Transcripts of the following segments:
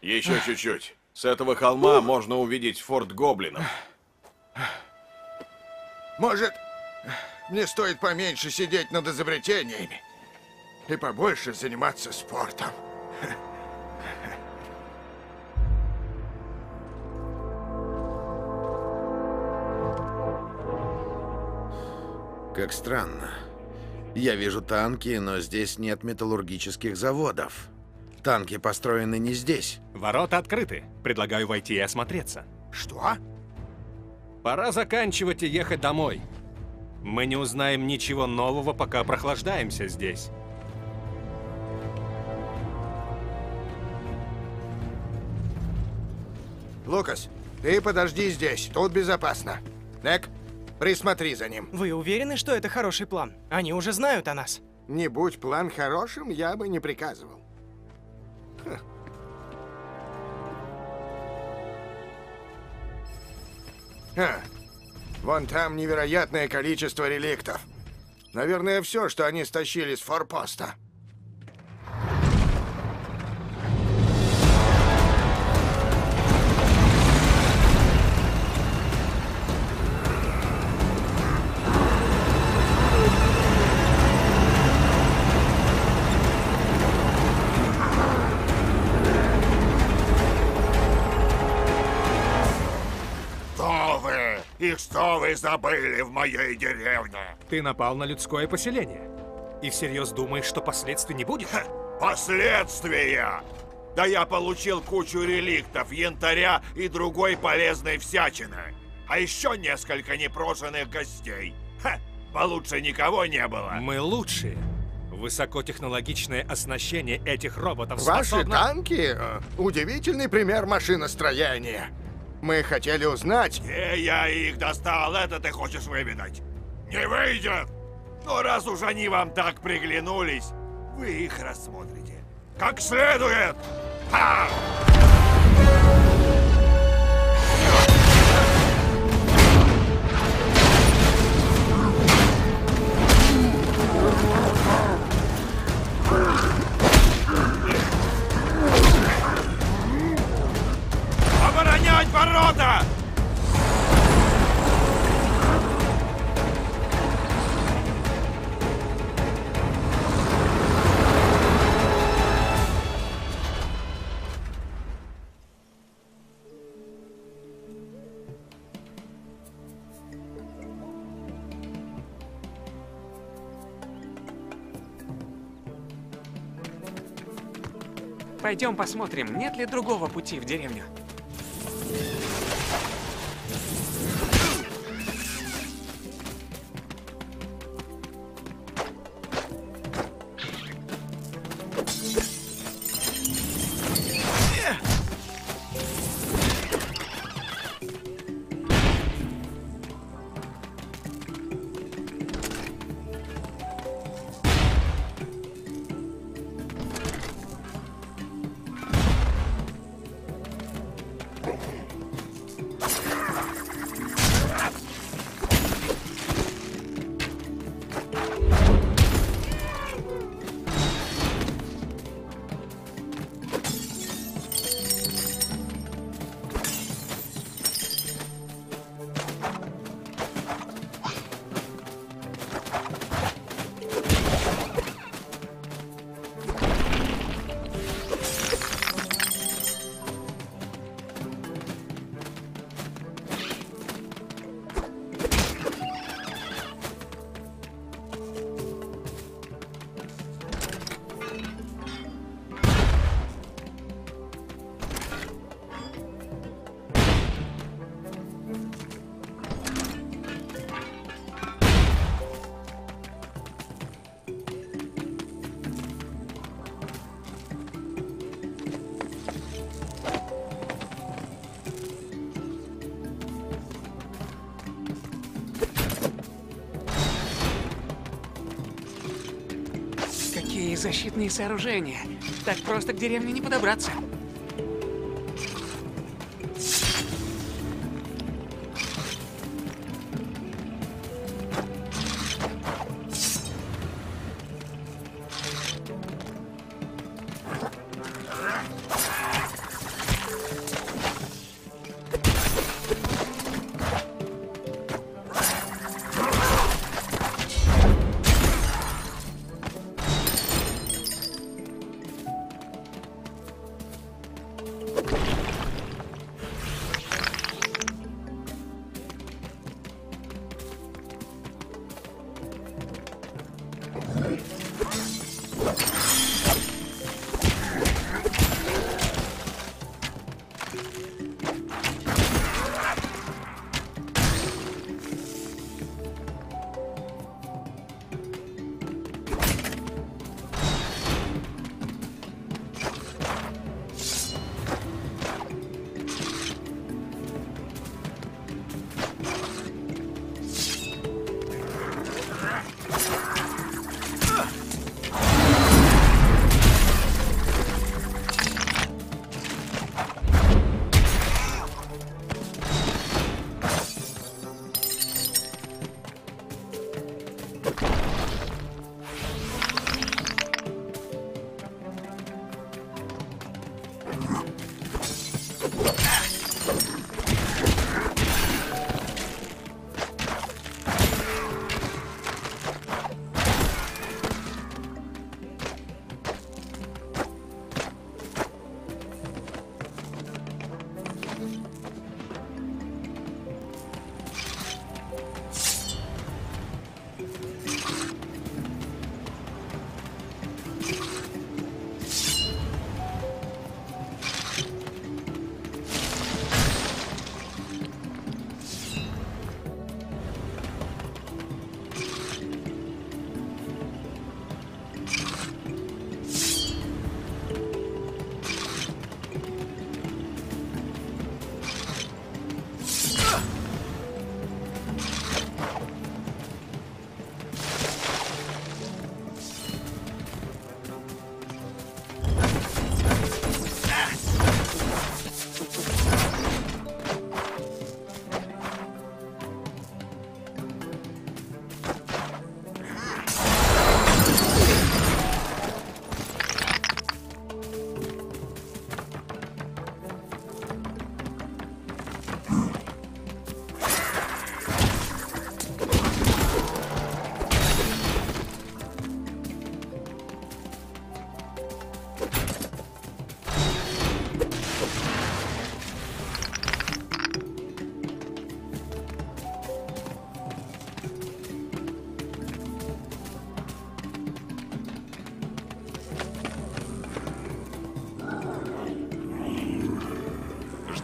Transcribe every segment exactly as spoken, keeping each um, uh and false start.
Еще чуть-чуть. С этого холма можно увидеть форт гоблинов. Может, мне стоит поменьше сидеть над изобретениями и побольше заниматься спортом. Как странно. Я вижу танки, но здесь нет металлургических заводов. Танки построены не здесь. Ворота открыты. Предлагаю войти и осмотреться. Что? Пора заканчивать и ехать домой. Мы не узнаем ничего нового, пока прохлаждаемся здесь. Лукас, ты подожди здесь, тут безопасно. Нек, присмотри за ним. Вы уверены, что это хороший план? Они уже знают о нас. Не будь план хорошим, я бы не приказывал. Ха. А, вон там невероятное количество реликтов. Наверное, все, что они стащили с форпоста. И что вы забыли в моей деревне? Ты напал на людское поселение. И всерьез думаешь, что последствий не будет? Ха, последствия! Да я получил кучу реликтов, янтаря и другой полезной всячины. А еще несколько непрошенных гостей. Ха, получше никого не было. Мы лучшие. Высокотехнологичное оснащение этих роботов Ваши способно... танки — удивительный пример машиностроения. Мы хотели узнать... Где я их достал, это ты хочешь выведать? Не выйдет! Но раз уж они вам так приглянулись, вы их рассмотрите как следует! Ха! Оборонять ворота! Пойдем посмотрим, нет ли другого пути в деревню. Какие защитные сооружения. Так просто к деревне не подобраться.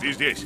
Жди здесь.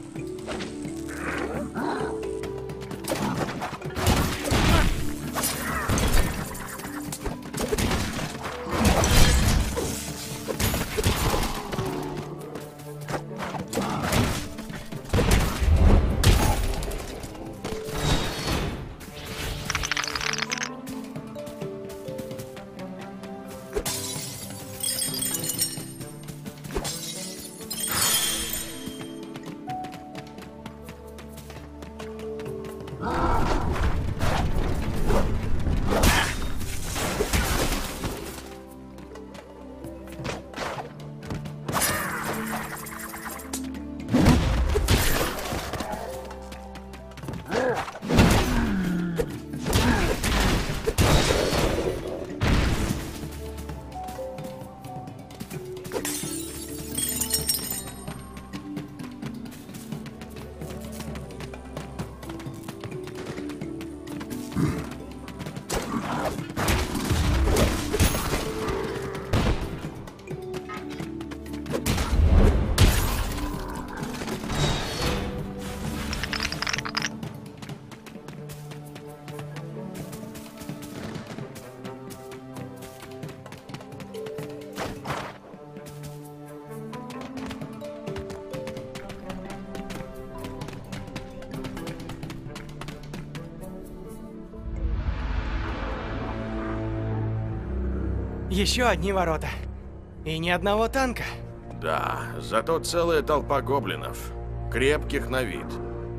Еще одни ворота. И ни одного танка. Да, зато целая толпа гоблинов. Крепких на вид.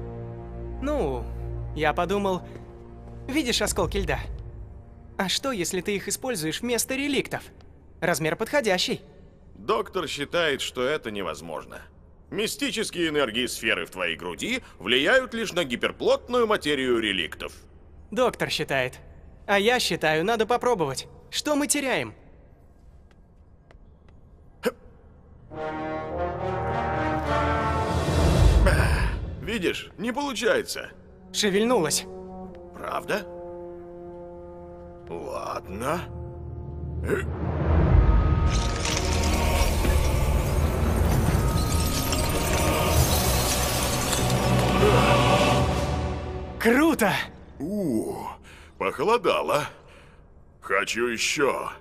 Ну, я подумал... Видишь осколки льда? А что, если ты их используешь вместо реликтов? Размер подходящий. Доктор считает, что это невозможно. Мистические энергии сферы в твоей груди влияют лишь на гиперплотную материю реликтов. Доктор считает. А я считаю, надо попробовать. Что мы теряем? Видишь, не получается. Шевельнулась. Правда? Ладно. Э? Круто! У, похолодало. Хочу еще.